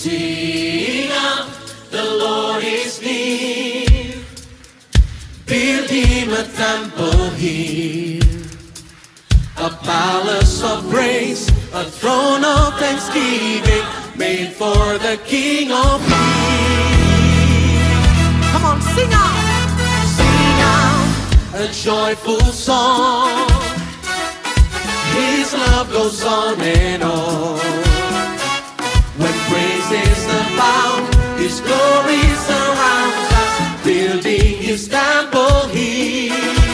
Sing out, the Lord is near. Build him a temple here, a palace of praise, a throne of thanksgiving, made for the King of Kings. Come on, sing out. Sing out a joyful song. His love goes on and on. When praises abound, His glory surrounds us, building His temple here.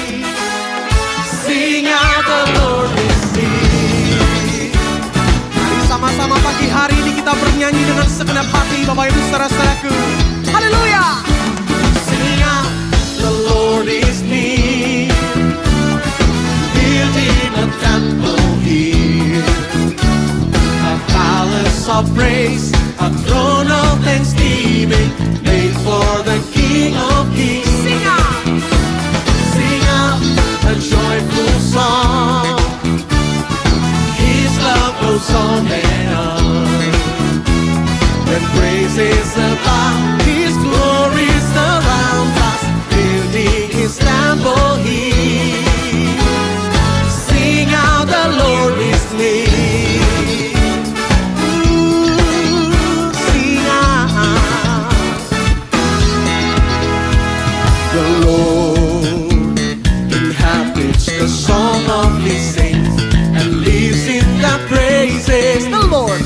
Sing out, the Lord is near. Mari sama-sama pagi hari ini kita bernyanyi dengan segenap hati, Bapak Ibu saudara-saudaraku. Haleluya. Sing out, the Lord is near. Building a temple here, a palace of praise, a throne of thanksgiving, made for the King of Kings. Sing out. Sing out a joyful song. His love goes on and on. When praises abound, His glory surrounds us, building His temple here. Sing out, the Lord is near. Sing out. The Lord inhabits the song of His saints and lives in the praises. The Lord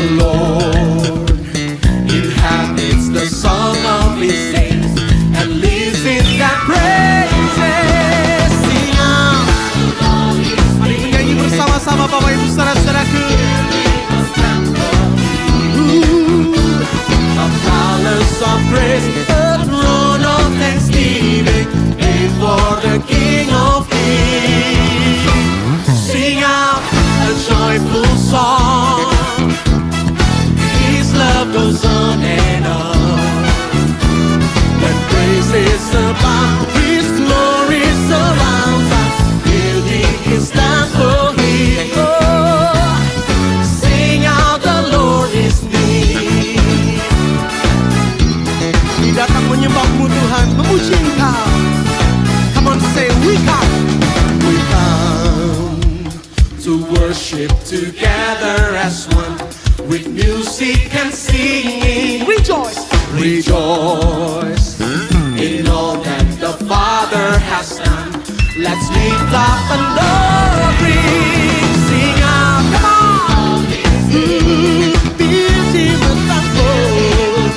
inhabits the song of His saints and lives in the praises. Sing out. Mari menyanyi bersama-sama Bapak Ibu saudara-saudaraku. A palace of praise, a throne of thanksgiving, made for the King of Kings. Sing out a joyful song. His love goes on and on. When praises abound, His glory surrounds us, building His temple here. Oh, sing out, the Lord is near. Kami datang menyembah-Mu Tuhan, memuji Engkau. Come on, say we come. We come to worship together as one, with music and singing. Rejoice. Rejoice in all that the Father has done. Let's lift up and ring. Sing out, come on. Build Him a temple,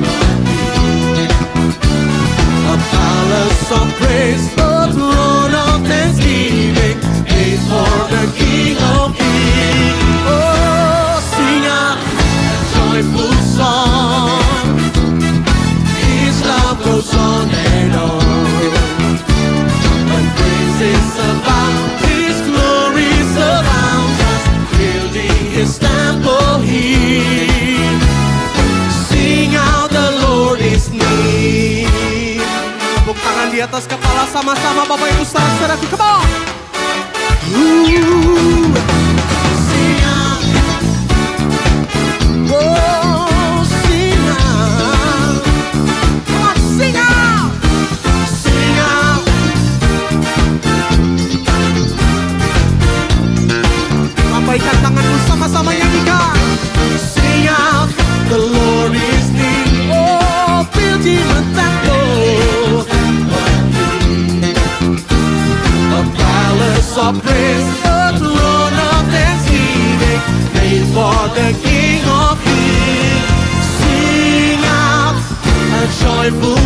a palace of praise, a throne of thanksgiving, made for the King of Kings. Oh, sing out a joyful song. His love goes on and on. When praises abound, His glory surrounds us, building His temple here. Sing out, the Lord is near. Tepuk tangan di atas kepala sama-sama Bapak Ibu saudara-saudaraku. Come on. Sing out. Oh, sing out. Come on, sing out. Sing out. Lambaikan tanganmu sama-sama nyanyikan. Sing out, the Lord is near. Oh, build Him a temple, a palace of praise, a throne of thanksgiving, made for the King of Kings. Sing out a joyful